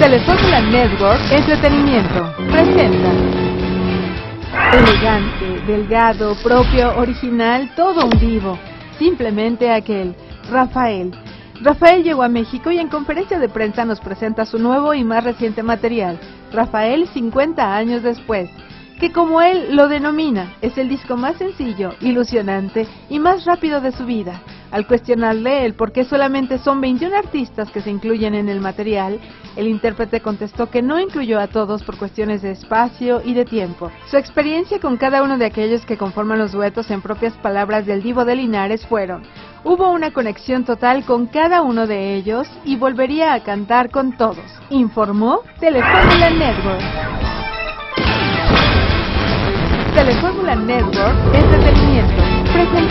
Telefórmula Network Entretenimiento presenta. Elegante, delgado, propio, original, todo un divo. Simplemente aquel, Rafael. Rafael llegó a México y en conferencia de prensa nos presenta su nuevo y más reciente material, Rafael 50 años después, que como él lo denomina, es el disco más sencillo, ilusionante y más rápido de su vida. Al cuestionarle el por qué solamente son 21 artistas que se incluyen en el material, el intérprete contestó que no incluyó a todos por cuestiones de espacio y de tiempo. Su experiencia con cada uno de aquellos que conforman los duetos, en propias palabras del divo de Linares, fueron: hubo una conexión total con cada uno de ellos y volvería a cantar con todos, informó Telefórmula Network. Telefórmula Network Entretenimiento presenta